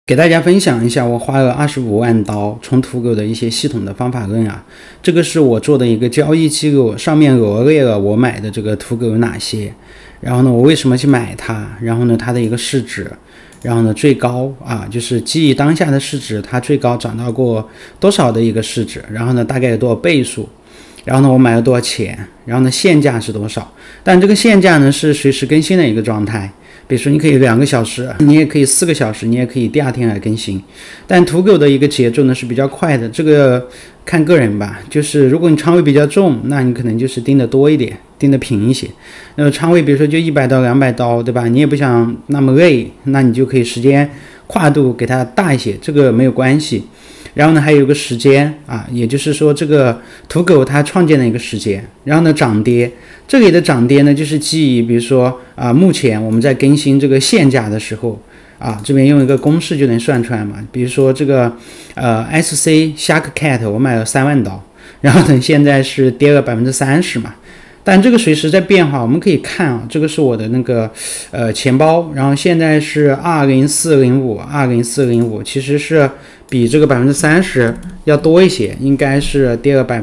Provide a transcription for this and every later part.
给大家分享一下我花了25万刀从土狗的一些系统的方法论啊，这个是我做的一个交易记录，上面罗列了我买的这个土狗有哪些，然后呢我为什么去买它，然后呢它的一个市值，然后呢最高啊就是基于当下的市值，它最高涨到过多少的一个市值，然后呢大概有多少倍数，然后呢我买了多少钱，然后呢现价是多少，但这个现价呢是随时更新的一个状态。比如说你可以2个小时，你也可以4个小时，你也可以第二天来更新。但土狗的一个节奏呢是比较快的，这个看个人吧。就是如果你仓位比较重，那你可能就是盯得多一点，盯得平一些。仓位比如说就100刀、200刀，对吧？你也不想那么累，那你就可以时间跨度给它大一些，这个没有关系。然后呢还有一个时间啊，也就是说这个土狗它创建的一个时间。然后呢涨跌，这里的涨跌呢就是基于比如说目前我们在更新这个现价的时候啊，这边用一个公式就能算出来嘛。比如说这个SC Shark Cat 我买了3万刀，然后呢现在是跌了30%嘛。但这个随时在变化，我们可以看啊，这个是我的那个钱包，然后现在是20405，其实是比这个30%要多一些，应该是跌了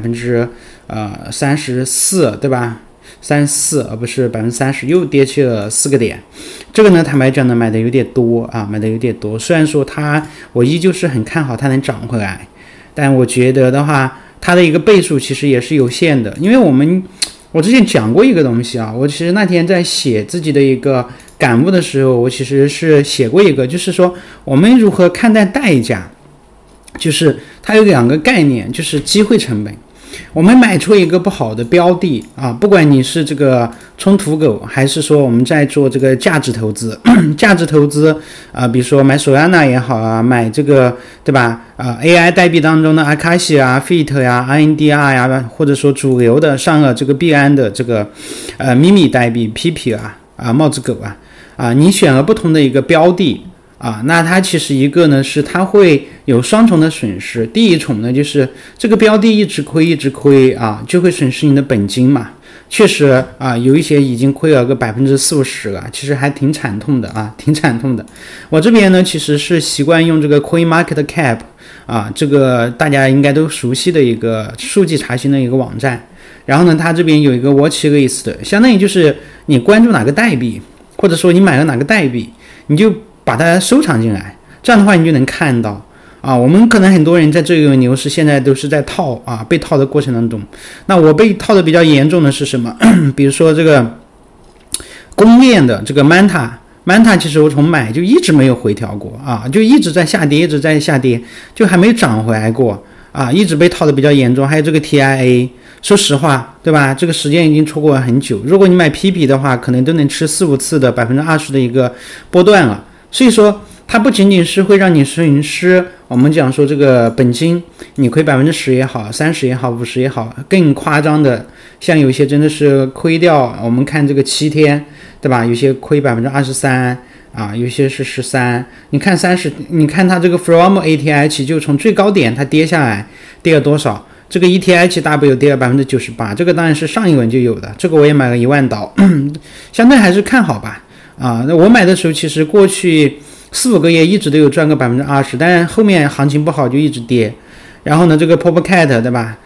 34%，对吧？34%而不是30%，又跌去了4个点。这个呢，坦白讲呢，买的有点多啊，买的有点多。虽然说我依旧是很看好它能涨回来，但我觉得的话，它的一个倍数其实也是有限的，因为我之前讲过一个东西啊，我其实那天在写自己的一个感悟的时候，我其实是写过一个，就是说我们如何看待代价，就是它有2个概念，就是机会成本。我们买出一个不好的标的啊，不管你是这个冲土狗，还是说我们在做这个价值投资，价值投资啊，比如说买索亚纳也好啊，买这个对吧？AI 代币当中的阿卡西啊、Fit 呀、INDR 呀，或者说主流的上了这个币安的这个咪咪代币 PP 帽子狗你选了不同的一个标的。那它其实一个呢是它会有双重的损失，第一重呢就是这个标的一直亏就会损失你的本金嘛，确实有一些已经亏了个40-50%了，其实还挺惨痛的挺惨痛的。我这边呢其实是习惯用这个 CoinMarketCap 这个大家应该都熟悉的一个数据查询的一个网站，然后呢它这边有一个 Watch List， 相当于就是你关注哪个代币，或者说你买了哪个代币，你就把它收藏进来，这样的话你就能看到我们可能很多人在这个牛市现在都是在套被套的过程当中。那我被套的比较严重的是什么？比如说这个公链的这个 Manta 其实我从买就一直没有回调过就一直在下跌，就还没涨回来过一直被套的比较严重。还有这个 TIA， 说实话对吧，这个时间已经错过了很久，如果你买 PP 的话可能都能吃4-5次的20%的一个波段了。所以说它不仅仅是会让你损失，我们讲说这个本金你亏10%也好，30%也好，50%也好，更夸张的像有些真的是亏掉，我们看这个7天对吧，有些亏23%有些是13%。你看30，你看它这个 From ATH 就从最高点它跌下来跌了多少，这个 ETHW 跌了98%，这个当然是上一轮就有的，这个我也买了1万刀相对还是看好吧那我买的时候其实过去4-5个月一直都有赚个20%，但是后面行情不好就一直跌。然后呢这个 Popcat 对吧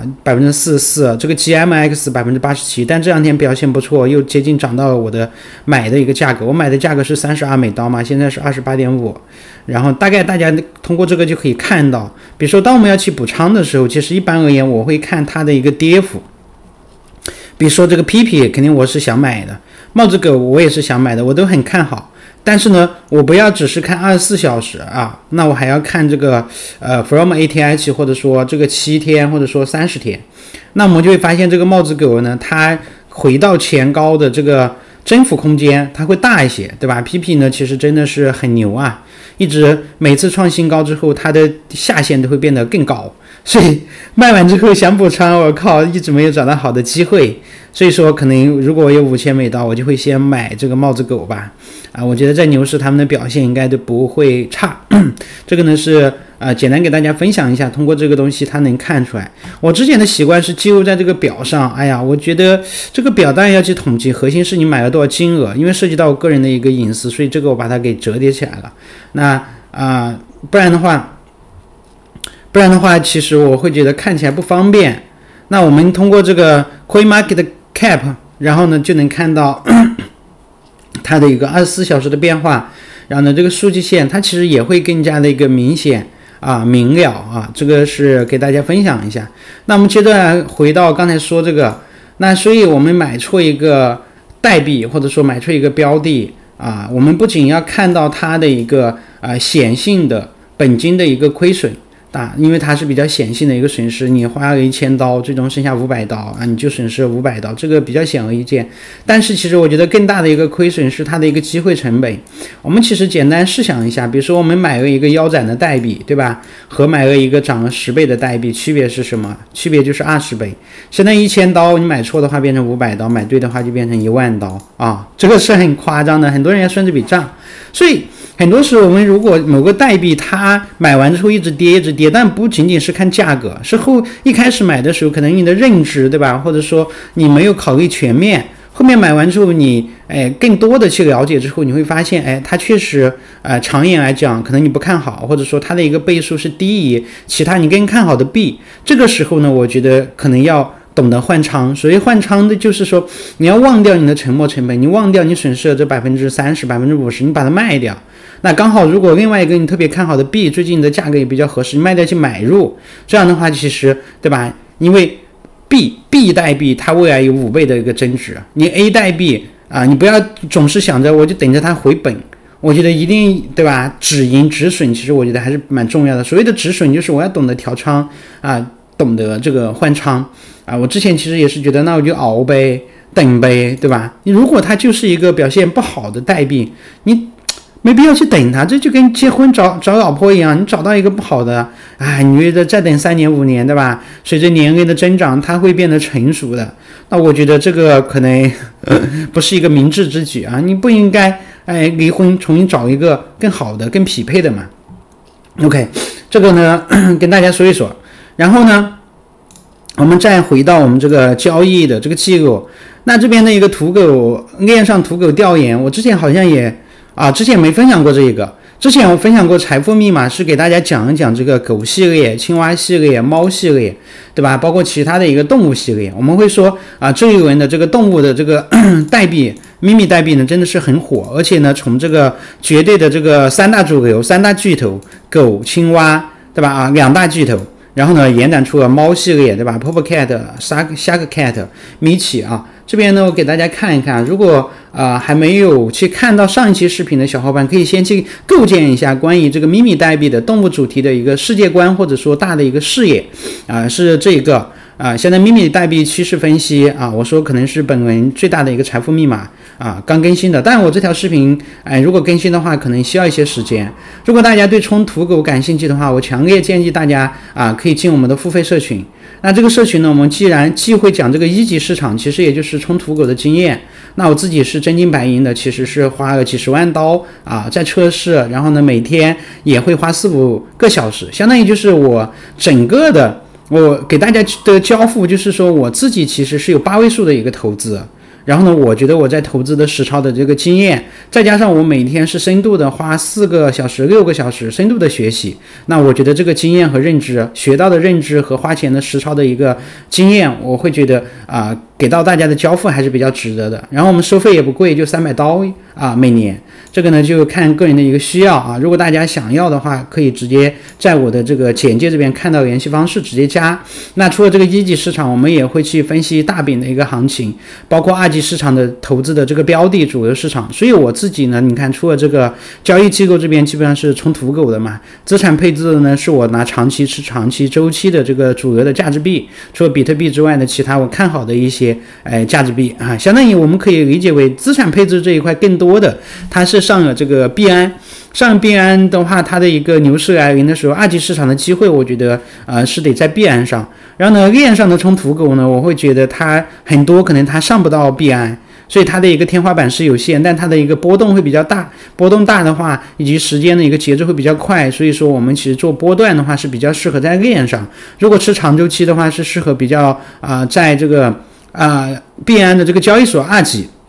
44%，这个 GMX 87%，但这2天表现不错，又接近涨到了我的买的一个价格，我买的价格是$32嘛，现在是28.5。然后大概大家通过这个就可以看到，比如说当我们要去补仓的时候，其实一般而言我会看它的一个跌幅。比如说这个 PP 肯定我是想买的，帽子狗我也是想买的，我都很看好。但是呢我不要只是看24小时那我还要看这个From ATH 或者说这个7天或者说30天。那我们就会发现这个帽子狗呢，它回到前高的这个增幅空间它会大一些，对吧？ PP 呢其实真的是很牛一直每次创新高之后它的下限都会变得更高，所以卖完之后想补仓，我靠，一直没有找到好的机会。所以说可能如果我有$5000刀，我就会先买这个帽子狗吧我觉得在牛市他们的表现应该都不会差这个呢是简单给大家分享一下，通过这个东西它能看出来。我之前的习惯是记录在这个表上，我觉得这个表当然要去统计，核心是你买了多少金额，因为涉及到我个人的一个隐私，所以这个我把它给折叠起来了。那不然的话，其实我会觉得看起来不方便。那我们通过这个 CoinMarketCap， 然后呢就能看到它的一个24小时的变化，然后呢这个数据线它其实也会更加的一个明显明了这个是给大家分享一下。那我们接着来回到刚才说这个，那所以我们买错一个代币或者说买错一个标的我们不仅要看到它的一个显性的本金的一个亏损因为它是比较显性的一个损失，你花了1000刀，最终剩下500刀你就损失了500刀，这个比较显而易见。但是其实我觉得更大的一个亏损是它的一个机会成本。我们其实简单试想一下，比如说我们买了一个腰斩的代币，对吧？和买了一个涨了10倍的代币，区别是什么？区别就是20倍。相当于1000刀，你买错的话变成500刀，买对的话就变成10000刀这个是很夸张的，很多人要算这笔账。所以很多时候我们如果某个代币它买完之后一直跌，但不仅仅是看价格，是一开始买的时候可能你的认知，对吧？或者说你没有考虑全面，后面买完之后你更多的去了解之后，你会发现它确实长远来讲可能你不看好，或者说它的一个倍数是低于其他你更看好的币。这个时候呢，我觉得可能要懂得换仓。所以换仓的就是说你要忘掉你的沉没成本，你忘掉你损失的这30%、50%，你把它卖掉。那刚好如果另外一个你特别看好的币最近的价格也比较合适，你卖掉去买入，这样的话其实对吧？因为 B 代币它未来有5倍的一个增值，你 A 代币你不要总是想着我就等着它回本，我觉得一定对吧？止盈止损其实我觉得还是蛮重要的。所谓的止损就是我要懂得调仓懂得这个换仓我之前其实也是觉得那我就熬呗，等呗，对吧？你如果它就是一个表现不好的代币，你没必要去等它，这就跟结婚找老婆一样，你找到一个不好的你觉得再等3年5年，对吧？随着年龄的增长它会变得成熟的，那我觉得这个可能不是一个明智之举你不应该离婚重新找一个更好的更匹配的嘛。 OK， 这个呢跟大家说一说。然后呢我们再回到我们这个交易的这个记录，那这边的一个土狗链上土狗调研，我之前好像也之前没分享过这个。之前我分享过财富密码，是给大家讲一讲这个狗系列、青蛙系列、猫系列，对吧？包括其他的一个动物系列。我们会说这一轮的这个动物的这个代币秘密代币呢真的是很火，而且呢从这个绝对的这个3大主流、3大巨头狗、青蛙，对吧2大巨头，然后呢延展出了猫系列，对吧 ？Popcat、Shark Cat、米奇这边呢我给大家看一看，如果还没有去看到上一期视频的小伙伴，可以先去构建一下关于这个秘密代币的动物主题的一个世界观，或者说大的一个视野是这个现在秘密代币趋势分析我说可能是本轮最大的一个财富密码刚更新的，但我这条视频如果更新的话可能需要一些时间。如果大家对冲土狗感兴趣的话，我强烈建议大家可以进我们的付费社群。那这个社群呢，我们既会讲这个一级市场，其实也就是冲土狗的经验。那我自己是真金白银的，其实是花了几十万刀在测试，然后呢每天也会花4-5个小时，相当于就是我整个的我给大家的交付，就是说我自己其实是有8位数的一个投资。然后呢我觉得我在投资的实操的这个经验，再加上我每天是深度的花4个小时6个小时深度的学习，那我觉得这个经验和认知学到的认知和花钱的实操的一个经验，我会觉得给到大家的交付还是比较值得的。然后我们收费也不贵，就300刀每年，这个呢就看个人的一个需要如果大家想要的话，可以直接在我的这个简介这边看到联系方式直接加。那除了这个一级市场，我们也会去分析大饼的一个行情，包括2级市场的投资的这个标的主流市场。所以我自己呢，你看除了这个交易机构这边基本上是冲土狗的嘛，资产配置的呢是我拿长期周期的这个主流的价值币，除了比特币之外的其他我看好的一些价值币相当于我们可以理解为资产配置这一块更多的它是上了这个币安。上币安的话，它的一个牛市来临的时候，2级市场的机会我觉得是得在币安上。然后呢链上的冲土狗呢，我会觉得它很多可能它上不到币安，所以它的一个天花板是有限，但它的一个波动会比较大，波动大的话以及时间的一个节奏会比较快，所以说我们其实做波段的话是比较适合在链上，如果吃长周期的话是适合比较在这个币安的这个交易所2级。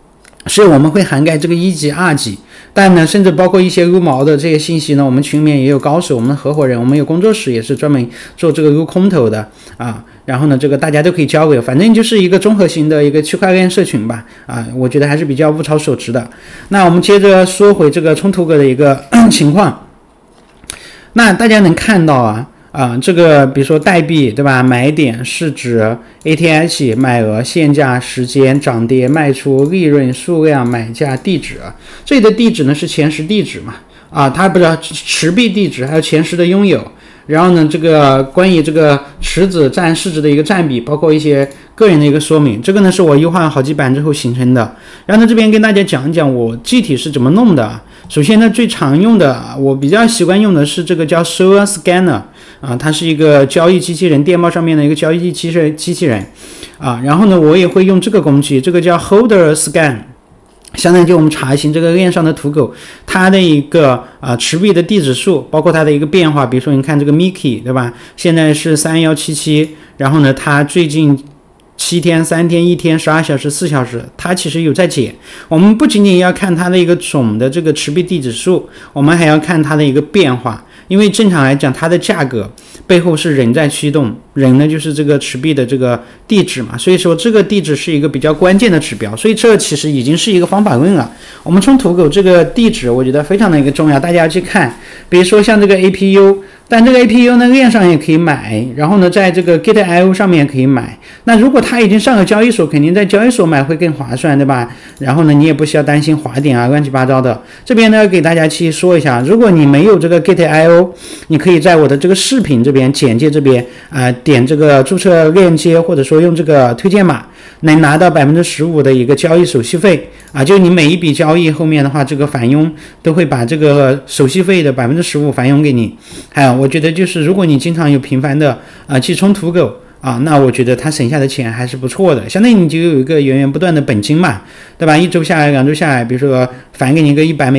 所以我们会涵盖这个1级、2级，但呢，甚至包括一些撸毛的这些信息呢，我们群里面也有高手，我们的合伙人，我们有工作室也是专门做这个撸空头的啊。然后呢，这个大家都可以交流，反正就是一个综合型的一个区块链社群吧啊，我觉得还是比较物超所值的。那我们接着说回这个冲图格的一个情况，那大家能看到这个比如说代币对吧？买点、市值、ATH、买额、限价、时间、涨跌、卖出、利润、数量、买价、地址。这里的地址呢是前10地址嘛？它不是持币地址，还有前10的拥有。然后呢，这个关于这个池子占市值的一个占比，包括一些个人的一个说明，这个呢是我优化了好几版之后形成的。然后呢，这边跟大家讲一讲我具体是怎么弄的。首先呢，最常用的，我比较习惯用的是这个叫 Sol Scanner 它是一个交易机器人，电报上面的一个交易机器人然后呢，我也会用这个工具，这个叫 Holder Scan。相当于就我们查询这个链上的土狗，它的一个持币的地址数，包括它的一个变化。比如说，你看这个 Mickey 对吧？现在是3177，然后呢，它最近7天、3天、1天、12小时、4小时，它其实有在减。我们不仅仅要看它的一个总的这个持币地址数，我们还要看它的一个变化。因为正常来讲，它的价格背后是人在驱动，人呢就是这个持币的这个地址嘛，所以说这个地址是一个比较关键的指标，所以这其实已经是一个方法论了。我们从土狗这个地址，我觉得非常的一个重要，大家要去看。比如说像这个 APU， 但这个 APU 呢链上也可以买，然后呢在这个 Gate.io 上面也可以买。那如果它已经上了交易所，肯定在交易所买会更划算，对吧？然后呢你也不需要担心滑点乱七八糟的。这边呢要给大家去说一下，如果你没有这个 Gate.io， 你可以在我的这个视频这边简介这边点这个注册链接，或者说用这个推荐码，能拿到15%的一个交易手续费就你每一笔交易后面的话，这个返佣都会把这个手续费的15%返佣给你。还有我觉得就是如果你经常有频繁的去冲土狗那我觉得他省下的钱还是不错的，相当于你就有一个源源不断的本金嘛，对吧？1周下来2周下来，比如说返给你一个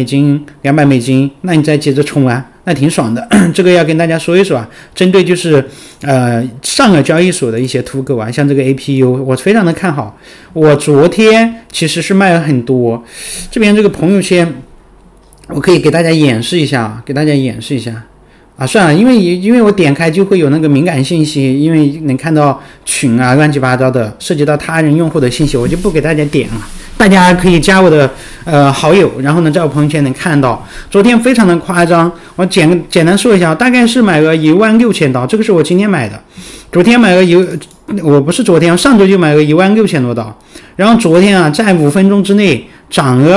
$100、$200，那你再接着冲那挺爽的。这个要跟大家说一说针对就是上了交易所的一些土狗像这个 APU 我非常的看好。我昨天其实是卖了很多，这边这个朋友圈我可以给大家演示一下算了，因为我点开就会有那个敏感信息，因为能看到群乱七八糟的，涉及到他人用户的信息，我就不给大家点了。大家可以加我的好友，然后呢在我朋友圈能看到。昨天非常的夸张，我简单说一下，大概是买了$16,000，这个是我今天买的。昨天买了我不是昨天，上周就买了$16,000多刀，然后昨天在5分钟之内涨了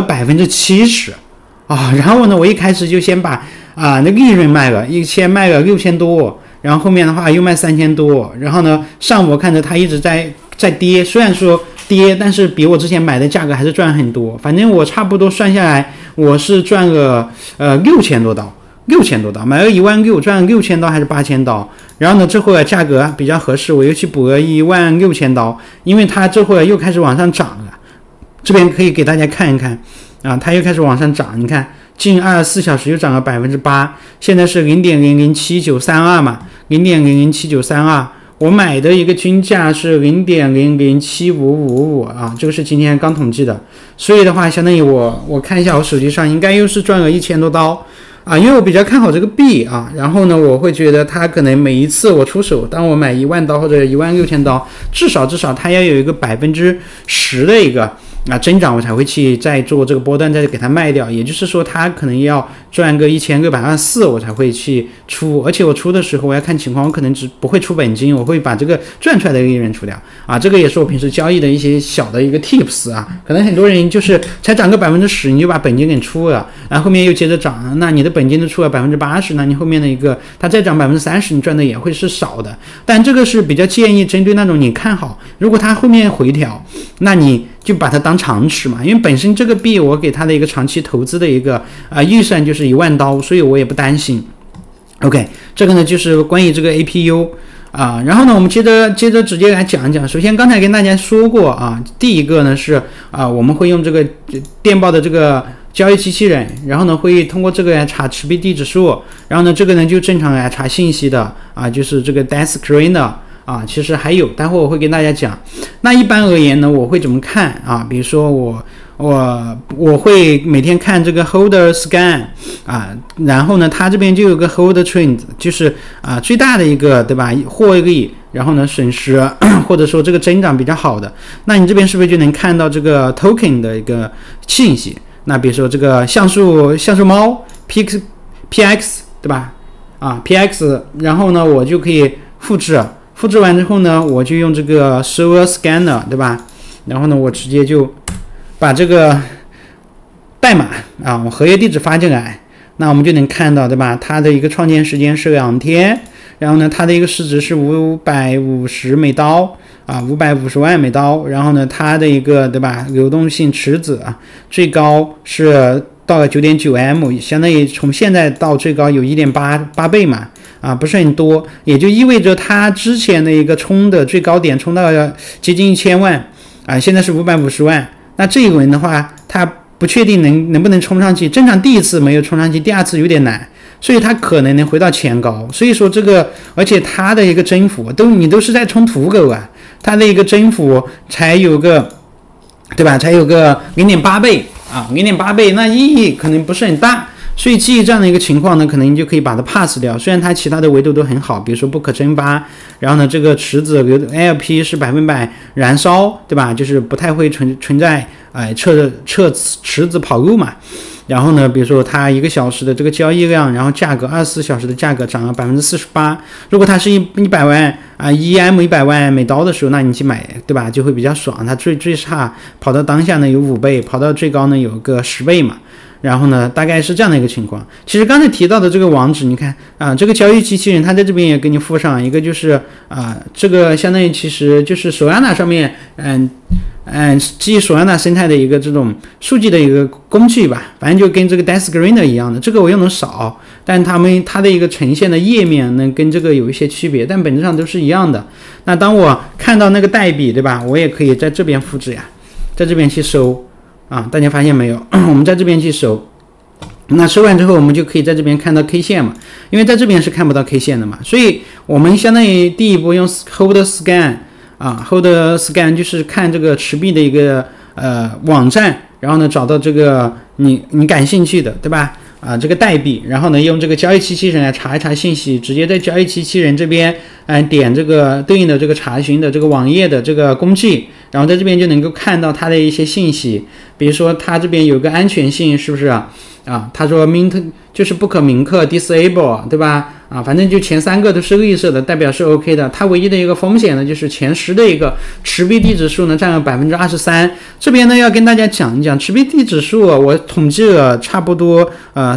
70%然后呢我一开始就先把那利润卖了，先卖了6000多，然后后面的话又卖3000多，然后呢上午我看着它一直在跌，虽然说跌，但是比我之前买的价格还是赚很多。反正我差不多算下来，我是赚了6000多刀，买了16000，赚了6000刀还是8000刀。然后呢这会儿价格比较合适，我又去补了16000刀，因为它这会儿又开始往上涨了。这边可以给大家看一看它又开始往上涨，你看近24小时又涨了8%，现在是0.007932嘛，0.007932。我买的一个均价是0.007555这个是今天刚统计的，所以的话相当于我看一下我手机上应该又是赚了1000多刀因为我比较看好这个币然后呢我会觉得它可能每一次我出手，当我买10000刀或者16000刀，至少它要有一个10%的一个增长，我才会去再做这个波段再给它卖掉，也就是说它可能要赚个1624我才会去出，而且我出的时候我要看情况，我可能只不会出本金，我会把这个赚出来的利润出掉这个也是我平时交易的一些小的一个 tips 可能很多人就是才涨个10%你就把本金给出了，然后后面又接着涨，那你的本金都出了80%，那你后面的一个它再涨30%你赚的也会是少的。但这个是比较建议针对那种你看好，如果它后面回调，那你就把它当长持嘛，因为本身这个币我给它的一个长期投资的一个预算就是10000刀，所以我也不担心。OK， 这个呢就是关于这个 APU然后呢我们接着直接来讲一讲。首先刚才跟大家说过第一个呢是我们会用这个电报的这个交易机器人，然后呢会通过这个来查持币地址数，然后呢这个呢就正常来查信息的就是这个 Desk Screener其实还有待会我会跟大家讲。那一般而言呢我会怎么看比如说我会每天看这个 holder scan 啊，然后呢，它这边就有个 holder trend， 就是最大的一个，对吧？获利，然后呢损失或者说这个增长比较好的，那你这边是不是就能看到这个 token 的一个信息？那比如说这个像素猫 PX 对吧？PX， 然后呢我就可以复制完之后呢，我就用这个 server scanner 对吧？然后呢我直接就把这个代码我合约地址发进来，那我们就能看到对吧？它的一个创建时间是2天，然后呢它的一个市值是550美刀550万美刀，然后呢它的一个对吧流动性池子最高是到了 9.9M， 相当于从现在到最高有 1.8倍嘛不是很多，也就意味着它之前的一个冲的最高点冲到了接近1000万现在是550万。那这一轮的话，它不确定能不能冲上去，正常第一次没有冲上去，第二次有点难，所以它可能能回到前高。所以说这个，而且它的一个增幅你都是在冲土狗它的一个增幅才有个，对吧？才有个 0.8倍0.8倍，那意义可能不是很大。所以基于这样的一个情况呢，可能你就可以把它 pass 掉。虽然它其他的维度都很好，比如说不可蒸发，然后呢这个池子LP 是100%燃烧，对吧？就是不太会存在测池子跑路嘛。然后呢比如说它1个小时的这个交易量，然后价格24小时的价格涨了 48%。如果它是100万100万美刀的时候，那你去买对吧就会比较爽。它最差跑到当下呢有5倍，跑到最高呢有个10倍嘛。然后呢大概是这样的一个情况。其实刚才提到的这个网址，你看这个交易机器人它在这边也给你附上一个，就是这个相当于其实就是 Solana 上面基于 Solana 生态的一个这种数据的一个工具吧，反正就跟这个 Descriptor 一样的。这个我用的少，但它的一个呈现的页面呢跟这个有一些区别，但本质上都是一样的。那当我看到那个代币对吧，我也可以在这边复制在这边去收大家发现没有？我们在这边去收，那收完之后我们就可以在这边看到 K 线嘛，因为在这边是看不到 K 线的嘛，所以我们相当于第一步用 Hold Scan，Hold Scan 就是看这个持币的一个网站，然后呢找到这个你感兴趣的对吧？这个代币，然后呢用这个交易机器人来查一查信息，直接在交易机器人这边点这个对应的这个查询的这个网页的这个工具，然后在这边就能够看到它的一些信息，比如说它这边有个安全性是不是他说 mint 就是不可铭刻 disable 对吧反正就前3个都是绿色的，代表是 OK 的。它唯一的一个风险呢就是前10的一个持币地指数呢占了 23%。这边呢要跟大家讲一讲持币地指数我统计了差不多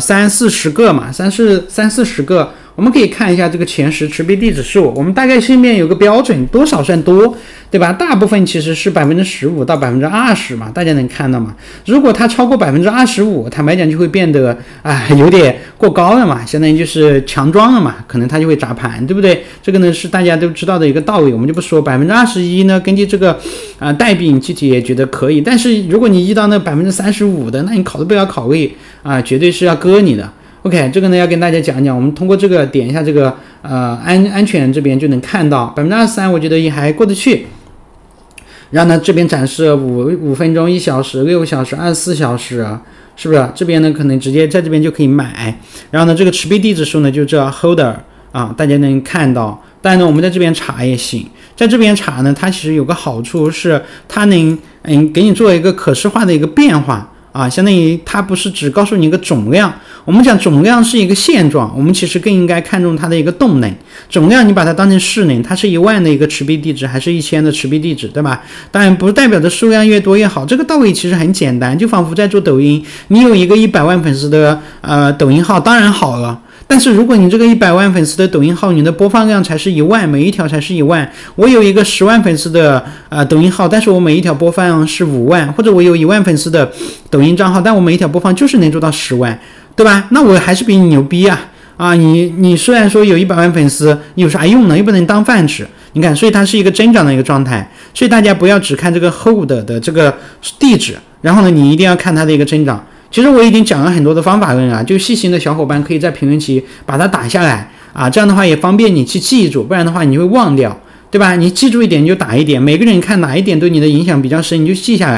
30-40个嘛，30-40个。我们可以看一下这个前10持币地指数，我们大概心里面有个标准，多少算多，对吧？大部分其实是15%到20%嘛，大家能看到吗？如果它超过25%，坦白讲就会变得有点过高了嘛，相当于就是强装了嘛，可能它就会砸盘，对不对？这个呢是大家都知道的一个道理，我们就不说。21%呢，根据这个代币你具体也觉得可以，但是如果你遇到那35%的，那你考都不要考虑绝对是要割你的。OK， 这个呢要跟大家讲一讲，我们通过这个点一下这个安全这边就能看到23%，我觉得也还过得去。然后呢这边展示5分钟、1小时、6小时、24小时，是不是？这边呢可能直接在这边就可以买。然后呢这个持币地指数呢就这 holder 大家能看到。当然呢我们在这边查也行，在这边查呢它其实有个好处是它能给你做一个可视化的一个变化。相当于它不是只告诉你一个总量，我们讲总量是一个现状，我们其实更应该看重它的一个动能。总量你把它当成势能，它是1万的一个持币地址还是1000的持币地址，对吧？当然不代表着数量越多越好，这个道理其实很简单，就仿佛在做抖音，你有一个100万粉丝的抖音号当然好了，但是如果你这个100万粉丝的抖音号，你的播放量才是1万，每一条才是1万，我有一个10万粉丝的抖音号，但是我每一条播放是5万，或者我有1万粉丝的抖音账号，但我每一条播放就是能做到10万，对吧？那我还是比你牛逼你虽然说有100万粉丝，有啥用呢？又不能当饭吃。你看，所以它是一个增长的一个状态，所以大家不要只看这个 hold 的这个地址，然后呢你一定要看它的一个增长。其实我已经讲了很多的方法论就细心的小伙伴可以在评论区把它打下来这样的话也方便你去记住，不然的话你会忘掉，对吧？你记住一点你就打一点，每个人看哪一点对你的影响比较深你就记下来，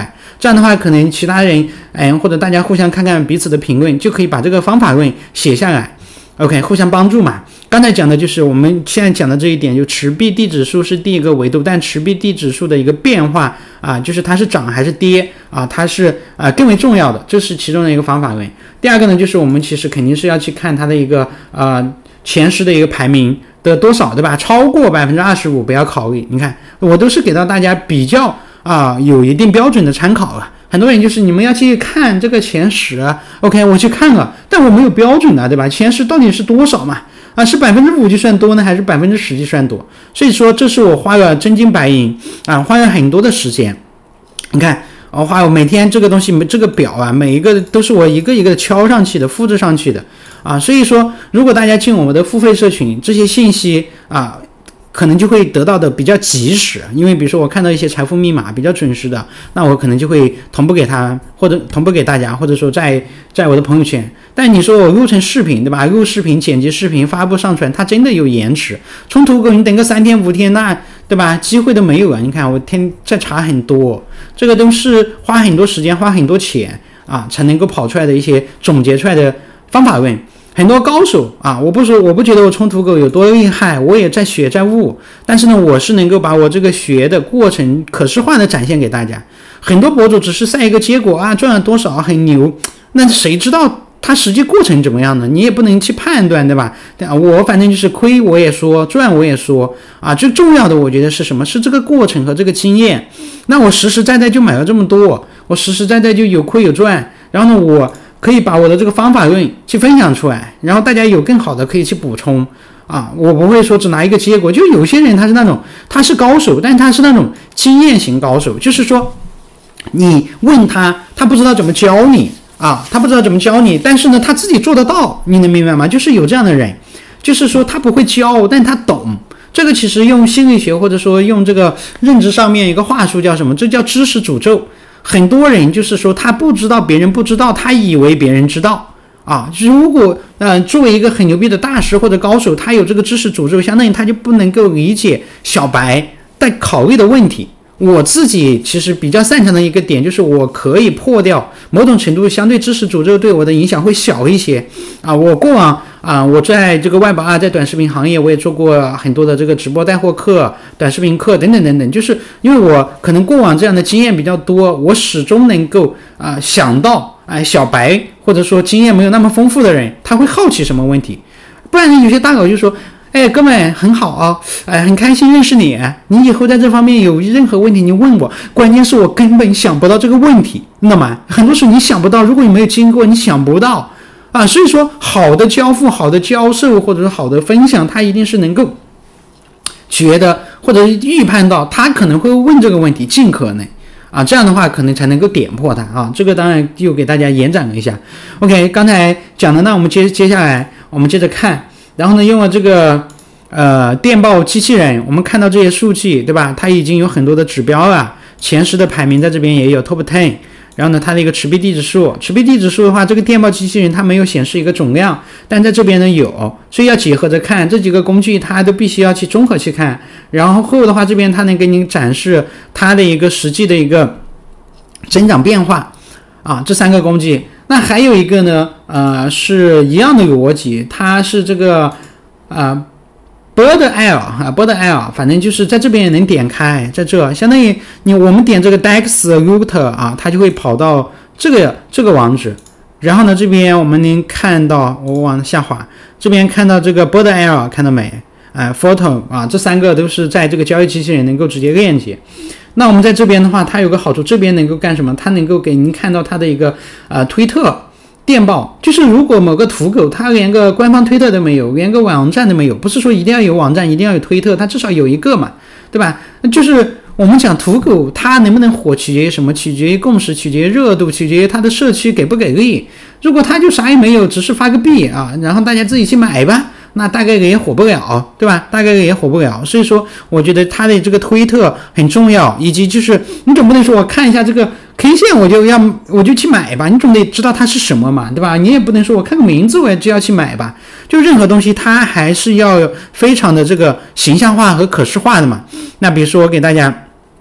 这样的话可能其他人或者大家互相看看彼此的评论，就可以把这个方法论写下来。OK， 互相帮助嘛。刚才讲的就是我们现在讲的这一点，就持币地指数是第一个维度，但持币地指数的一个变化啊，就是它是涨还是跌啊，它是更为重要的，这是其中的一个方法论。第二个呢，就是我们其实肯定是要去看它的一个前10的一个排名的多少，对吧？超过25%不要考虑。你看，我都是给到大家比较有一定标准的参考了。很多人就是你们要去看这个前10 ，OK， 我去看了，但我没有标准的，对吧？前10到底是多少嘛？是5%就算多呢，还是10%就算多？所以说，这是我花了真金白银花了很多的时间。你看，我每天这个东西，这个表每一个都是我一个一个敲上去的，复制上去的所以说，如果大家进我们的付费社群，这些信息可能就会得到的比较及时，因为比如说我看到一些财富密码比较准时的，那我可能就会同步给他，或者同步给大家，或者说在我的朋友圈。但你说我录成视频，对吧？录视频、剪辑视频、发布上传，它真的有延迟。从土狗你等个3天5天，那对吧？机会都没有了。你看我在查很多，这个都是花很多时间、花很多钱才能够跑出来的一些总结出来的方法论。很多高手我不觉得我冲土狗有多厉害，我也在学在悟，但是呢，我是能够把我这个学的过程可视化的展现给大家。很多博主只是晒一个结果赚了多少很牛，那谁知道他实际过程怎么样呢？你也不能去判断，对吧？我反正就是亏我也说，赚我也说最重要的我觉得是什么？是这个过程和这个经验。那我实实在在就买了这么多，我实实在在就有亏有赚，然后呢，我可以把我的这个方法论去分享出来，然后大家有更好的可以去补充我不会说只拿一个结果。就有些人他是那种他是高手，但他是那种经验型高手，就是说你问他不知道怎么教你他不知道怎么教你，但是呢他自己做得到，你能明白吗？就是有这样的人，就是说他不会教，但他懂。这个其实用心理学或者说用这个认知上面一个话术叫什么？这叫知识诅咒。很多人就是说他不知道别人不知道，他以为别人知道如果作为一个很牛逼的大师或者高手，他有这个知识诅咒，相当于他就不能够理解小白在考虑的问题。我自己其实比较擅长的一个点就是我可以破掉某种程度相对知识诅咒对我的影响会小一些我过往我在这个外保在短视频行业我也做过很多的这个直播带货课、短视频课等等等等，就是因为我可能过往这样的经验比较多，我始终能够想到小白或者说经验没有那么丰富的人他会好奇什么问题，不然有些大佬就说哥们很好很开心认识你，你以后在这方面有任何问题你问我，关键是我根本想不到这个问题，那么很多时候你想不到，如果你没有经过你想不到所以说好的交付、好的教授或者是好的分享，他一定是能够觉得或者预判到他可能会问这个问题，尽可能这样的话可能才能够点破它这个当然又给大家延展了一下。 OK， 刚才讲的，那我们接下来我们接着看，然后呢用了这个电报机器人，我们看到这些数据，对吧？它已经有很多的指标了，前10的排名在这边也有 Top 10， 然后呢它的一个持币地指数的话，这个电报机器人它没有显示一个总量，但在这边呢有，所以要结合着看，这几个工具它都必须要去综合去看。然后的话这边它能给你展示它的一个实际的一个增长变化这3个工具。那还有一个呢是一样的逻辑，它是这个Bird-L，反正就是在这边也能点开，在这相当于我们点这个 DEX Router它就会跑到这个网址，然后呢这边我们能看到，我往下滑，这边看到这个 Bird-L 看到没？Photo 这3个都是在这个交易机器人能够直接链接。那我们在这边的话，它有个好处，这边能够干什么？它能够给您看到它的一个推特电报，就是如果某个土狗它连个官方推特都没有，连个网站都没有，不是说一定要有网站一定要有推特，它至少有一个嘛，对吧？就是我们讲土狗它能不能火取决于什么？取决于共识，取决于热度，取决于它的社区给不给力。如果它就啥也没有，只是发个币然后大家自己去买吧，那大概也火不了，对吧？大概也火不了。所以说我觉得它的这个推特很重要，以及就是你总不能说我看一下这个 K 线我就去买吧，你总得知道它是什么嘛，对吧？你也不能说我看个名字我就要去买吧，就任何东西它还是要非常的这个形象化和可视化的嘛。那比如说我给大家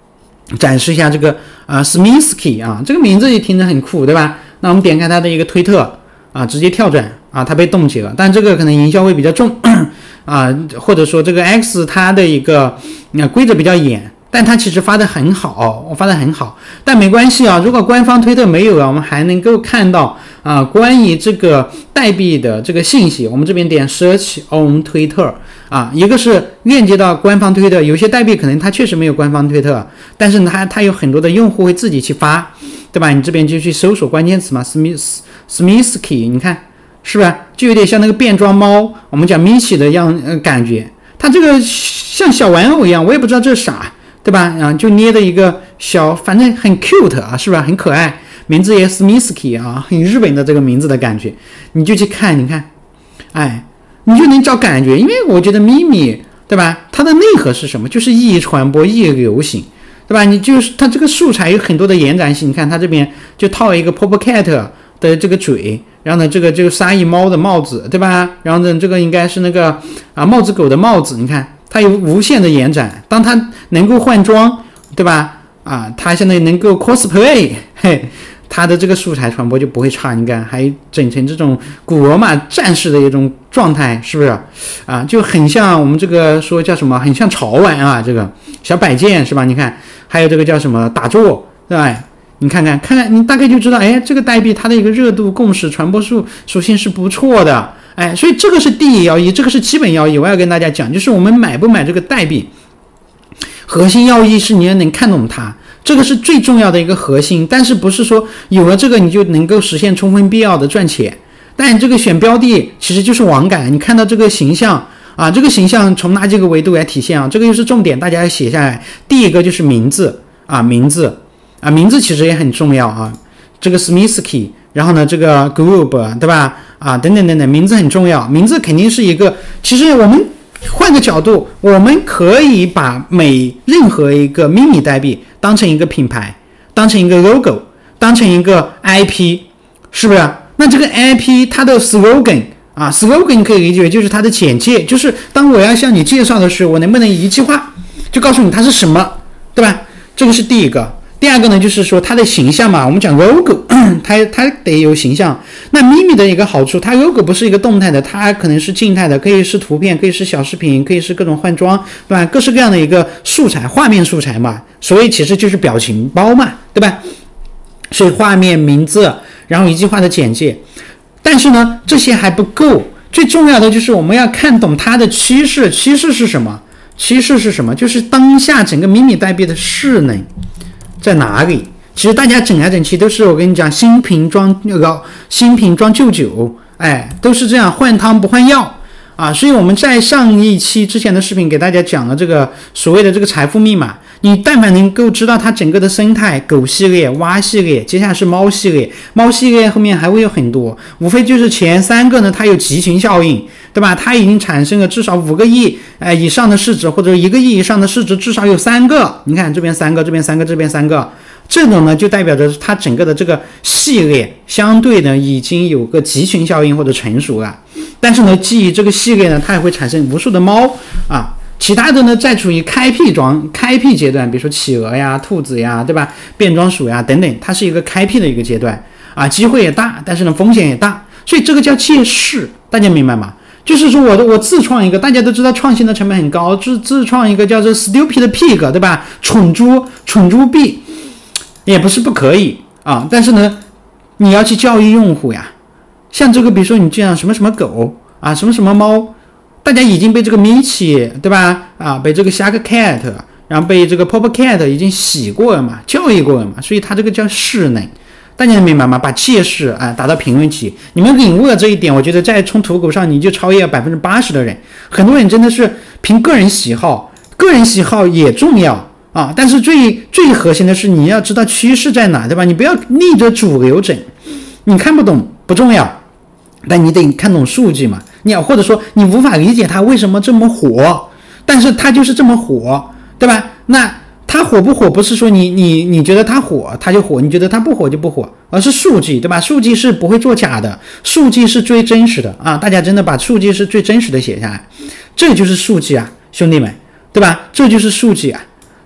展示一下这个Smirsky 啊，这个名字也听着很酷，对吧？那我们点开他的一个推特啊，直接跳转啊，他被冻结了，但这个可能营销会比较重啊，或者说这个 X 它的一个规则比较严，但它其实发的很好，我发的很好，但没关系啊，如果官方推特没有啊，我们还能够看到啊关于这个代币的这个信息，我们这边点 Search on Twitter 啊，一个是链接到官方推特，有些代币可能它确实没有官方推特，但是它有很多的用户会自己去发，对吧？你这边就去搜索关键词嘛 ，Smirsky， 你看是不是就有点像那个变装猫，我们讲米奇的感觉，它这个像小玩偶一样，我也不知道这是啥，对吧？啊，就捏的一个小，反正很 cute 啊，是不是很可爱？名字也 Smirsky 啊，很日本的这个名字的感觉，你就去看，你看，哎。你就能找感觉，因为我觉得咪咪，对吧？它的内核是什么？就是意义传播、意义流行，对吧？你就是它这个素材有很多的延展性。你看它这边就套了一个 Popcat 的这个嘴，然后呢，这个鲨鱼猫的帽子，对吧？然后呢，这个应该是那个帽子狗的帽子。你看它有无限的延展，当它能够换装，对吧？啊，它现在能够 cosplay， 嘿。它的这个素材传播就不会差，你看还整成这种古罗马战士的一种状态，是不是啊？就很像我们这个说叫什么，很像潮玩啊，这个小摆件是吧？你看还有这个叫什么打坐，对吧？你看看，你大概就知道，哎，这个代币它的一个热度、共识、传播属性是不错的，哎，所以这个是第一要义，这个是基本要义。我要跟大家讲，就是我们买不买这个代币，核心要义是你要能看懂它。这个是最重要的一个核心，但是不是说有了这个你就能够实现充分必要的赚钱？但这个选标的其实就是网感，你看到这个形象啊，这个形象从哪几个维度来体现啊？这个又是重点，大家要写下来。第一个就是名字啊，名字其实也很重要啊。这个 Smirsky， 然后呢这个 Group， 对吧？啊，等等，名字很重要，名字肯定是一个。其实我们换个角度，我们可以把任何一个迷你代币当成一个品牌，当成一个 logo， 当成一个 IP， 是不是？那这个 IP 它的 slogan 啊 ，slogan 你可以理解为就是它的简介，就是当我要向你介绍的时候，我能不能一句话就告诉你它是什么，对吧？这个是第一个。第二个呢，就是说它的形象嘛，我们讲 logo， 它得有形象。那咪咪的一个好处，它 logo 不是一个动态的，它可能是静态的，可以是图片，可以是小视频，可以是各种换装，对吧？各式各样的一个素材，画面素材嘛，所以其实就是表情包嘛，对吧？所以画面、名字，然后一句话的简介。但是呢，这些还不够，最重要的就是我们要看懂它的趋势。趋势是什么？就是当下整个迷你代币的势能在哪里？其实大家整来整去都是我跟你讲新瓶装旧酒，哎，都是这样，换汤不换药啊。所以我们在上一期之前的视频给大家讲了这个所谓的这个财富密码，你但凡能够知道它整个的生态，狗系列、蛙系列，接下来是猫系列，猫系列后面还会有很多，无非就是前三个呢，它有集群效应，对吧？它已经产生了至少5个亿以上的市值，或者1个亿以上的市值，至少有3个。你看这边3个，这边3个，这边3个，这种呢就代表着它整个的这个系列相对呢已经有个集群效应或者成熟了。但是呢，基于这个系列呢，它也会产生无数的猫啊。其他的呢，在处于开辟阶段，比如说企鹅呀、兔子呀，对吧？变装鼠呀等等，它是一个开辟的一个阶段啊，机会也大，但是呢风险也大，所以这个叫借势，大家明白吗？就是说我自创一个，大家都知道创新的成本很高，自创一个叫做 Stupid Pig， 对吧？蠢猪币也不是不可以啊，但是呢，你要去教育用户呀，像这个比如说你这样什么什么狗啊，什么什么猫。大家已经被这个米奇，对吧？啊，被这个 Shark Cat， 然后被这个 Popcat 已经洗过了嘛，教育过了嘛，所以它这个叫势能，大家能明白吗？把借势啊打到评论区，你们领悟了这一点，我觉得在从土狗上你就超越了80%的人。很多人真的是凭个人喜好，个人喜好也重要啊，但是最核心的是你要知道趋势在哪，对吧？你不要逆着主流整，你看不懂不重要，但你得看懂数据嘛。你或者说你无法理解它为什么这么火，但是它就是这么火，对吧？那它火不火不是说你觉得它火它就火，你觉得它不火就不火，而是数据，对吧？数据是不会作假的，数据是最真实的啊！大家真的把数据是最真实的写下来，这就是数据啊，兄弟们，对吧？这就是数据啊！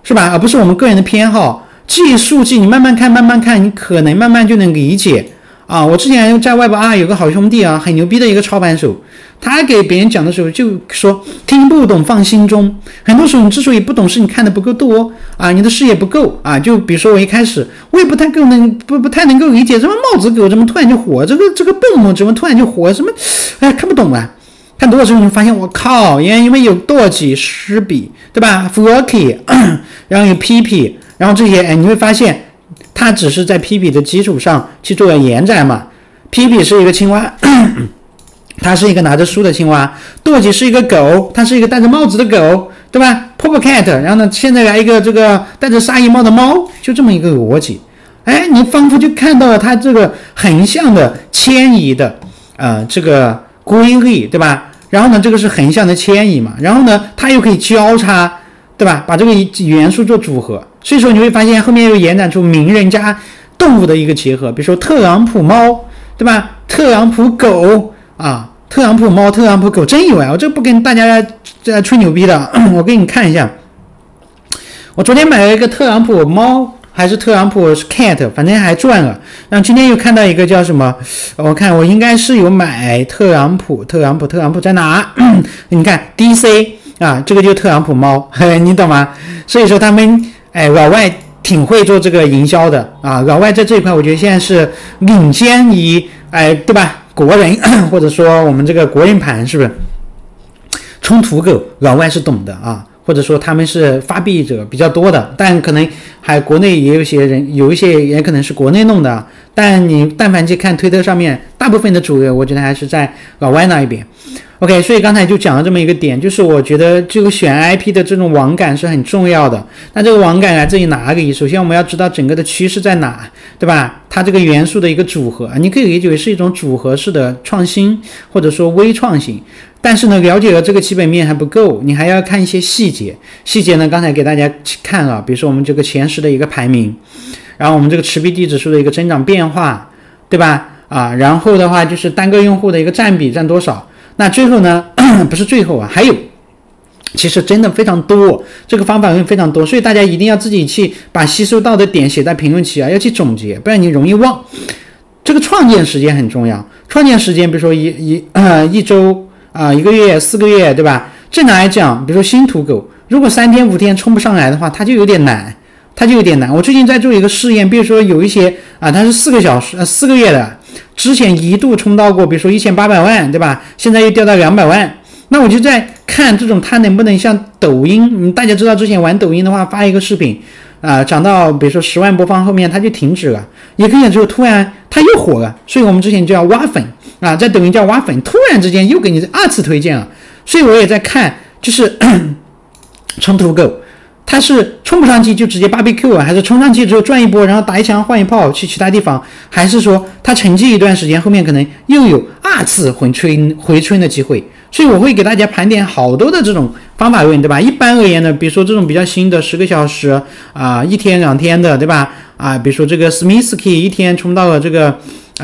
是吧？而不是我们个人的偏好。这些数据你慢慢看，慢慢看，你可能慢慢就能理解啊。我之前在外边有个好兄弟啊，很牛逼的一个操盘手，他给别人讲的时候就说，听不懂放心中。很多时候你之所以不懂，是你看的不够多啊，你的视野不够啊。就比如说我一开始我也不太能够理解，什么帽子狗怎么突然就火，这个蹦蹦怎么突然就火，什么看不懂啊。看多了之后你发现，我靠，因为有舵机、湿笔，对吧 ？Floki， 然后有 PP， 然后这些，你会发现它只是在 PP 的基础上去做延展嘛。PP 是一个青蛙，它是一个拿着书的青蛙；舵机是一个狗，它是一个戴着帽子的狗，对吧 ？Pop Cat， 然后呢，现在来一个这个戴着鲨鱼帽的猫，就这么一个逻辑。你仿佛就看到了它这个横向的迁移的这个规律，对吧？然后呢，这个是横向的迁移嘛，然后呢，它又可以交叉，对吧？把这个元素做组合，所以说你会发现后面又延展出名人加动物的一个结合，比如说特朗普猫，对吧？特朗普狗啊，特朗普猫、特朗普狗真有我这不跟大家吹牛逼的，我给你看一下，我昨天买了一个特朗普猫。还是特朗普 cat， 反正还赚了。然后今天又看到一个叫什么？我看我应该是有买特朗普在哪？你看 DC 啊，这个就是特朗普猫，你懂吗？所以说他们老外挺会做这个营销的啊。老外在这一块，我觉得现在是领先于对吧？国人或者说我们这个国人盘是不是？冲土狗，老外是懂的啊。或者说他们是发币者比较多的，但可能还国内也有些人，有一些也可能是国内弄的，但你但凡去看推特上面，大部分的主流我觉得还是在老外那一边。OK， 所以刚才就讲了这么一个点，就是我觉得这个选 IP 的这种网感是很重要的。那这个网感来自于哪里？首先我们要知道整个的趋势在哪，对吧？它这个元素的一个组合，你可以理解为是一种组合式的创新，或者说微创新。但是呢，了解了这个基本面还不够，你还要看一些细节。细节呢，刚才给大家看了，比如说我们这个前10的一个排名，然后我们这个持币地指数的一个增长变化，对吧？然后的话就是单个用户的一个占比占多少。那最后呢，不是最后还有，其实真的非常多，这个方法论非常多，所以大家一定要自己去把吸收到的点写在评论区要去总结，不然你容易忘。这个创建时间很重要，创建时间比如说一周。1个月、4个月，对吧？正常来讲，比如说新土狗，如果3天5天冲不上来的话，它就有点难。我最近在做一个试验，比如说有一些它是4个月的，之前一度冲到过，比如说1800万，对吧？现在又掉到200万，那我就在看这种它能不能像抖音，大家知道之前玩抖音的话，发一个视频涨到比如说10万播放后面它就停止了，一个月之后突然它又火了，所以我们之前就要挖粉。在抖音叫挖粉，突然之间又给你2次推荐了，所以我也在看，就是冲土狗，它是冲不上去就直接 BBQ 还是冲上去之后转一波，然后打一枪换一炮去其他地方，还是说它沉寂一段时间，后面可能又有2次回春的机会？所以我会给大家盘点好多的这种方法论，对吧？一般而言呢，比如说这种比较新的10个小时1天2天的，对吧？比如说这个 Smisky 一天冲到了这个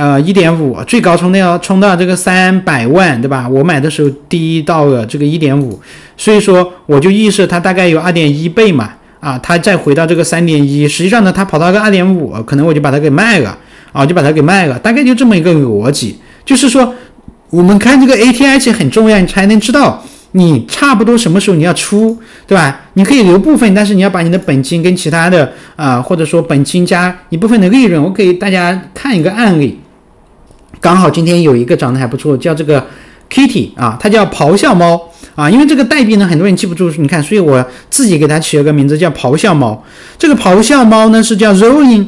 1.5， 最高冲到这个300万，对吧？我买的时候低到了这个 1.5， 所以说我就预设它大概有 2.1 倍嘛，它再回到这个 3.1， 实际上呢它跑到个 2.5， 可能我就把它给卖了，大概就这么一个逻辑。就是说我们看这个 ATH 很重要，你才能知道你差不多什么时候你要出，对吧？你可以留部分，但是你要把你的本金跟其他的或者说本金加一部分的利润。我给大家看一个案例，刚好今天有一个长得还不错，叫这个 Kitty 它叫咆哮猫因为这个代币呢很多人记不住，你看，所以我自己给它取了个名字叫咆哮猫。这个咆哮猫呢是叫 Rolling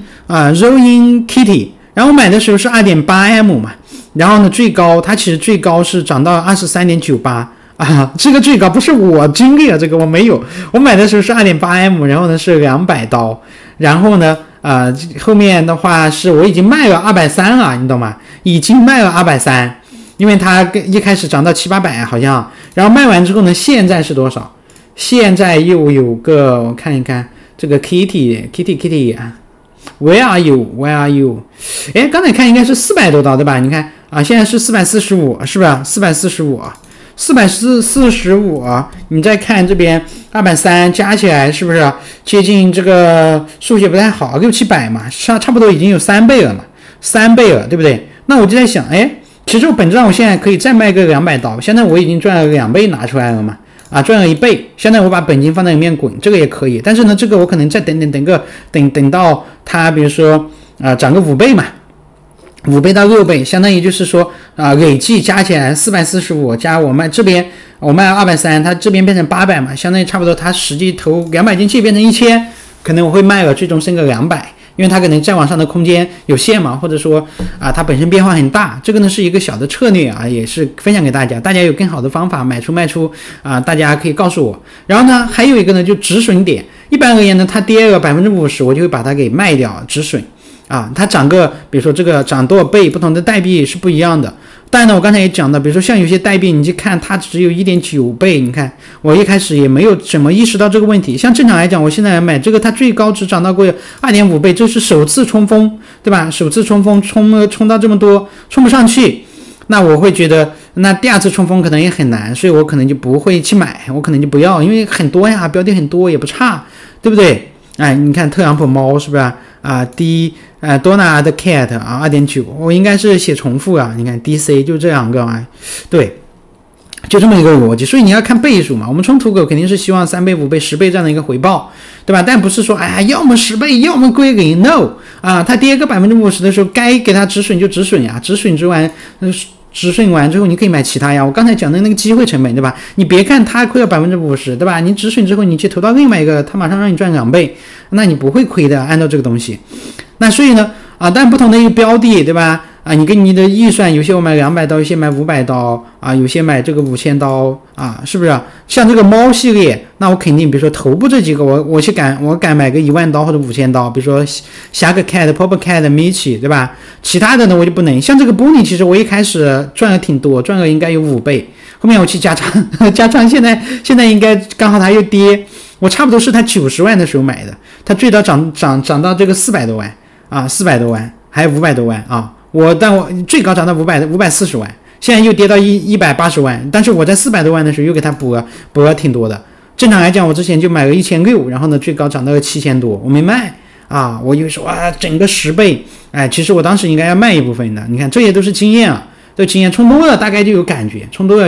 Kitty， 然后我买的时候是 2.8M 嘛，然后呢它其实最高是涨到 23.98。这个最高不是我经历了这个，我没有，我买的时候是 2.8M， 然后呢是200刀，然后呢后面的话是我已经卖了230了，你懂吗？已经卖了230，因为它一开始涨到700-800好像，然后卖完之后呢，现在是多少？现在又有个我看一看这个 Kitty Where are you？ 刚才看应该是400多刀对吧？你看现在是445，是不是445？ 445啊，你再看这边230加起来是不是接近这个数学不太好，600-700嘛，差不多已经有3倍了嘛，3倍了，对不对？那我就在想，哎，其实我本质上我现在可以再卖个200刀，现在我已经赚了2倍拿出来了嘛，啊，赚了1倍，现在我把本金放在里面滚，这个也可以，但是呢，这个我可能再等到它比如说涨个5倍嘛。5倍到6倍，相当于就是说累计加起来445加我卖这边我卖230，它这边变成800嘛，相当于差不多它实际投200进去变成1000，可能我会卖了最终剩个200，因为它可能再往上的空间有限嘛，或者说它本身变化很大，这个呢是一个小的策略啊，也是分享给大家，大家有更好的方法买出卖出大家可以告诉我。然后呢还有一个呢就止损点，一般而言呢它跌了50%，我就会把它给卖掉止损。它涨个，比如说这个涨多少倍，不同的代币是不一样的。当然呢，我刚才也讲到，比如说像有些代币，你去看它只有 1.9 倍，你看我一开始也没有怎么意识到这个问题。像正常来讲，我现在买这个，它最高只涨到过 2.5 倍，这是首次冲锋，对吧？首次冲锋冲到这么多，冲不上去，那我会觉得那第二次冲锋可能也很难，所以我可能就不会去买，我可能就不要，因为很多呀，标的很多也不差，对不对？你看特朗普猫是不是Donald Cat 2.9，我应该是写重复你看 DC 就这2个对，就这么一个逻辑。所以你要看倍数嘛，我们冲土狗肯定是希望3倍、5倍、10倍这样的一个回报，对吧？但不是说要么10倍，要么归零 ，no 它跌个50%的时候，该给它止损就止损呀，止损止损完之后，你可以买其他呀。我刚才讲的那个机会成本，对吧？你别看它亏了50%，对吧？你止损之后，你去投到另外一个，它马上让你赚2倍，那你不会亏的。按照这个东西，那所以呢，但不同的一个标的，对吧？你跟你的预算，有些我买200刀，有些买500刀有些买这个5000刀是不是？像这个猫系列，那我肯定比如说头部这几个，我敢买个10000刀或者5000刀，比如说侠个 cat、pop cat、Michi， 对吧？其他的呢我就不能。像这个 Bunny， 其实我一开始赚了挺多，赚了应该有5倍，后面我去加仓，现在应该刚好它又跌，我差不多是它90万的时候买的，它最高涨到这个400多万400多万，还有500多万但我最高涨到540万，现在又跌到180万，但是我在400多万的时候又给它补了挺多的。正常来讲，我之前就买了1600，然后呢最高涨到了7000多，我没卖我以为说整个10倍，其实我当时应该要卖一部分的。你看这些都是经验这经验冲多了大概就有感觉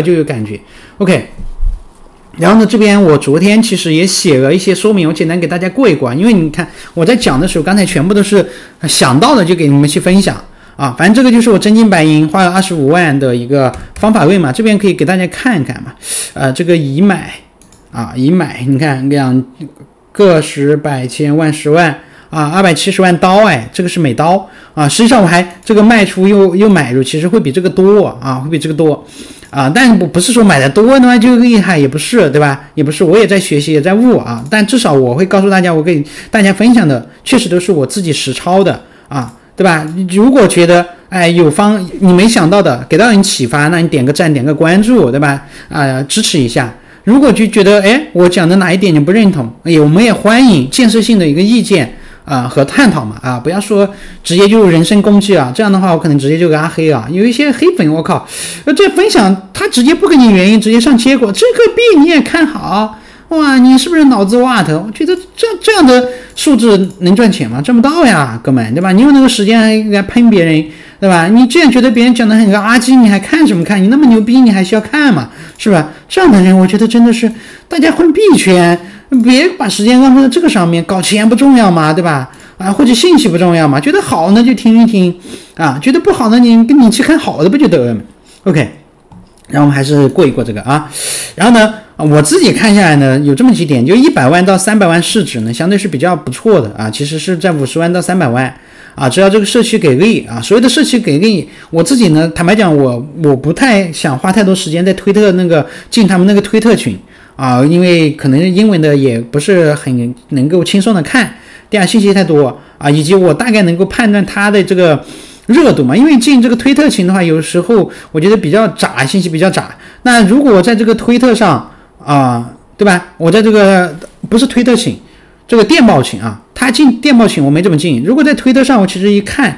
，OK。然后呢，这边我昨天其实也写了一些说明，我简单给大家过一过，因为你看我在讲的时候，刚才全部都是想到的就给你们去分享反正这个就是我真金白银花了25万的一个方法论嘛，这边可以给大家看一看嘛。这个已买你看2个10百千万10万270万刀这个是每刀实际上我还这个卖出又买入，其实会比这个多会比这个多但不是说买的多呢就厉害，也不是，对吧？也不是，我也在学习也在悟但至少我会告诉大家，我给大家分享的确实都是我自己实操的对吧？如果觉得你没想到的给到你启发，那你点个赞点个关注，对吧？支持一下。如果就觉得我讲的哪一点你不认同，我们也欢迎建设性的一个意见和探讨嘛不要说直接就人身攻击这样的话我可能直接就拉黑有一些黑粉，我靠，这分享他直接不给你原因，直接上结果，这个币你也看好，哇，你是不是脑子瓦特？我觉得这样的数字能赚钱吗？赚不到呀，哥们，对吧？你有那个时间来喷别人，对吧？你既然觉得别人讲的很垃圾，你还看什么看？你那么牛逼，你还需要看吗？是吧？这样的人，我觉得真的是大家混币圈，别把时间浪费在这个上面，搞钱不重要嘛，对吧？或者信息不重要嘛？觉得好呢就听一听觉得不好呢你去看好的不就得了吗 ？OK， 然后我们还是过一过这个然后呢，我自己看下来呢，有这么几点，就100万到300万市值呢，相对是比较不错的其实是在50万到300万只要这个社区给力所谓的社区给力，我自己呢，坦白讲，我不太想花太多时间在推特那个进他们那个推特群因为可能英文的也不是很能够轻松的看，第二信息太多以及我大概能够判断它的这个热度嘛，因为进这个推特群的话，有时候我觉得比较杂，信息比较杂。那如果我在这个推特上对吧？我在这个不是推特群，这个电报群他进电报群我没怎么进。如果在推特上，我其实一看，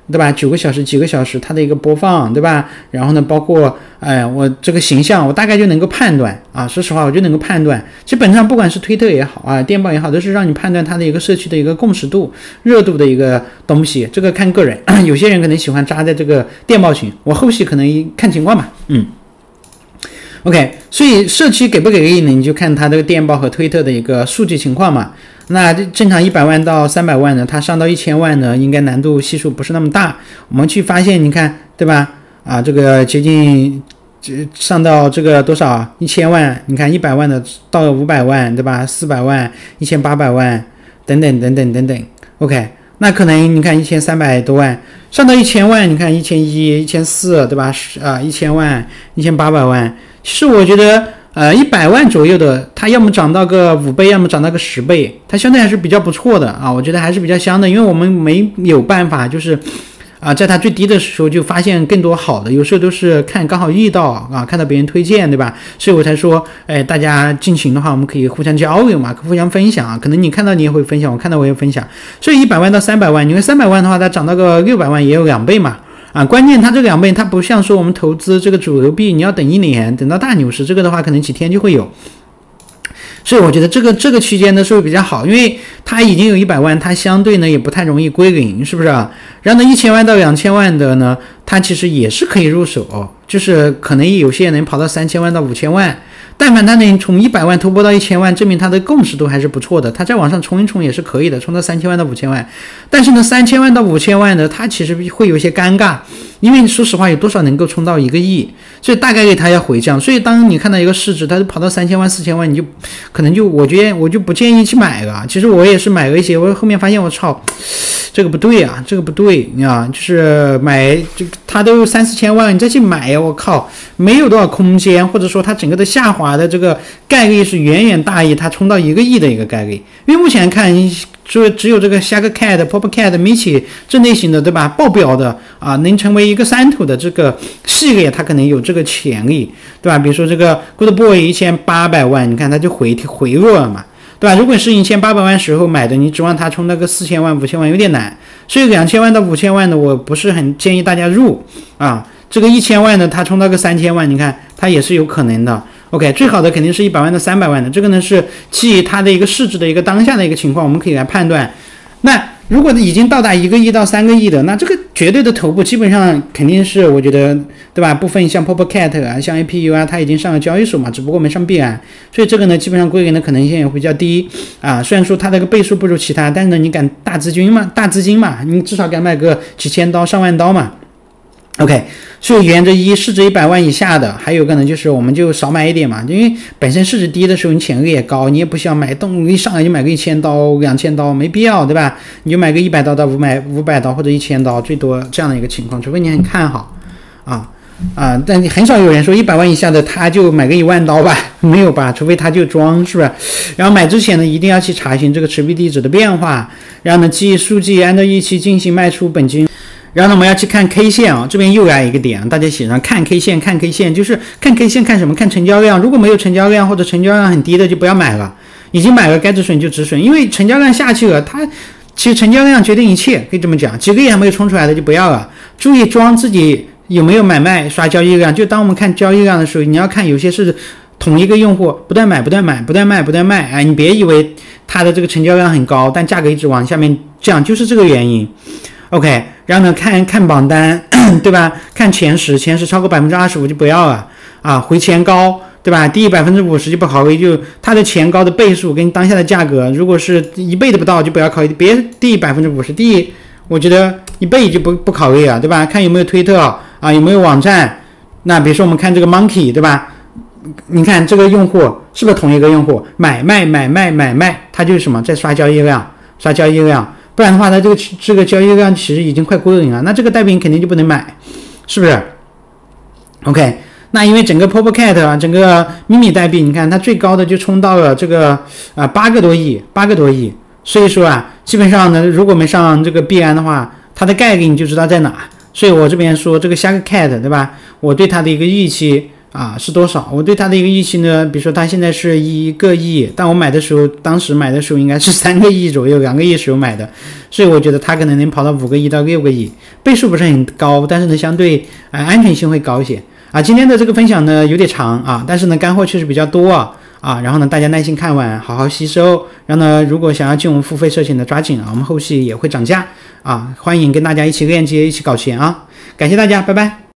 对吧？9个小时、几个小时它的一个播放，对吧？然后呢，包括我这个形象，我大概就能够判断啊。说实话，我就能够判断，基本上不管是推特也好啊，电报也好，都是让你判断它的一个社区的一个共识度、热度的一个东西。这个看个人，有些人可能喜欢扎在这个电报群，我后续可能看情况吧。OK， 所以社区给不给力呢？你就看它这个电报和推特的一个数据情况嘛。那正常100万到300万呢，它上到1000万呢，应该难度系数不是那么大。我们去发现，你看，对吧？啊，这个接近上到这个多少1000万？你看100万的到500万，对吧？400万、1800万等等等等等等。OK， 那可能你看1300多万上到1000万，你看1100、1400，对吧？1000万、1800万，其实我觉得。100万左右的，它要么涨到个5倍，要么涨到个10倍，它相对还是比较不错的啊，我觉得还是比较香的，因为我们没有办法，就是在它最低的时候就发现更多好的，有时候都是刚好遇到啊，看到别人推荐，对吧？所以我才说，大家进行的话，我们可以互相交流嘛，互相分享啊，可能你看到你也会分享，我看到我也分享，所以100万到300万，你看300万的话，它涨到个600万也有2倍嘛。关键它这个2倍，它不像说我们投资这个主流币，你要等1年，等到大牛市，这个的话可能几天就会有。所以我觉得这个区间的时候比较好，因为它已经有100万，它相对呢也不太容易归零，是不是啊？然后呢1000万到2000万的呢，它其实也是可以入手，就是可能有些能跑到3000万到5000万。但凡它能从100万突破到1000万，证明它的共识度还是不错的，它再往上冲一冲也是可以的，冲到3000万到5000万。但是呢，3000万到5000万的，它其实会有一些尴尬，因为说实话，有多少能够冲到1个亿，所以大概率它要回降。所以当你看到一个市值，它就跑到3000万、4000万，你就可能我觉得我就不建议去买了。其实我也是买了一些，我后面发现我操，这个不对啊，这个不对啊，就是买它都3、4千万，你再去买呀，我靠，没有多少空间，或者说它整个的下滑的这个概率是远远大于它冲到1个亿的一个概率。因为目前看，只有这个 Shagcat、Popcat、Michi 这类型的，对吧？爆表的啊，能成为一个3土的这个系列，它可能有这个潜力，对吧？比如说这个 Good Boy 1800万，你看它就回落了嘛。对吧？如果是1800万时候买的，你指望它冲那个4000万、5000万有点难，所以2000万到5000万的，我不是很建议大家入啊。这个1000万的，它冲到个3000万，你看它也是有可能的。OK， 最好的肯定是100万到300万的，这个呢是基于它的一个市值的一个当下的一个情况，我们可以来判断。那如果已经到达1个亿到3个亿的，那这个绝对的头部基本上肯定是我觉得，对吧？部分像 Popcat 啊，像 APU 啊，它已经上了交易所嘛，只不过没上币安，所以这个呢基本上归零的可能性也会比较低啊。虽然说它这个倍数不如其他，但是呢你敢大资金嘛，你至少敢买个几千刀、上万刀嘛。OK， 所以原则一，市值100万以下的，还有个呢就是我们就少买一点嘛，因为本身市值低的时候你潜力也高，你也不需要买动一上来就买个1000刀、2000刀，没必要，对吧？你就买个100刀到500刀或者1000刀，最多这样的一个情况，除非你很看好但很少有人说100万以下的他就买个1万刀吧，没有吧？除非他就装，是不是？然后买之前呢，一定要去查询这个持币地址的变化，然后呢，基于数据按照预期进行卖出本金。然后呢，我们要去看 K 线啊，这边又来一个点，大家写上看 K 线，看 K 线，就是看 K 线看什么？看成交量。如果没有成交量或者成交量很低的，就不要买了。已经买了，该止损就止损，因为成交量下去了，它其实成交量决定一切，可以这么讲。几个月还没有冲出来的就不要了，注意装自己有没有买卖刷交易量。就当我们看交易量的时候，你要看有些是同一个用户不断买，你别以为它的这个成交量很高，但价格一直往下面降，就是这个原因。OK， 然后呢，看榜单，对吧？看前十超过25%就不要了啊，回前高，对吧？低于50%就不考虑，就它的前高的倍数跟当下的价格，如果是1倍的不到就不要考虑，别低于50%，我觉得1倍就不考虑了，对吧？看有没有推特啊，有没有网站。那比如说我们看这个 Monkey， 对吧？你看这个用户是不是同一个用户？买卖，它就是什么？在刷交易量。不然的话，它这个交易量其实已经快归零了，那这个代币肯定就不能买，是不是 ？OK， 那因为整个 Popcat 啊，整个秘密代币，你看它最高的就冲到了这个8个多亿，所以说啊，基本上呢，如果没上这个币安的话，它的概率你就知道在哪。所以我这边说这个 Shagcat， 对吧？我对它的一个预期是多少？我对它的一个预期呢，比如说它现在是1个亿，但我当时买的时候应该是3个亿左右，2个亿时候买的，所以我觉得它可能能跑到5个亿到6个亿，倍数不是很高，但是呢相对安全性会高一些今天的这个分享呢有点长但是呢干货确实比较多然后呢大家耐心看完，好好吸收，然后呢如果想要进我们付费社群的抓紧我们后续也会涨价欢迎跟大家一起链接，一起搞钱感谢大家，拜拜。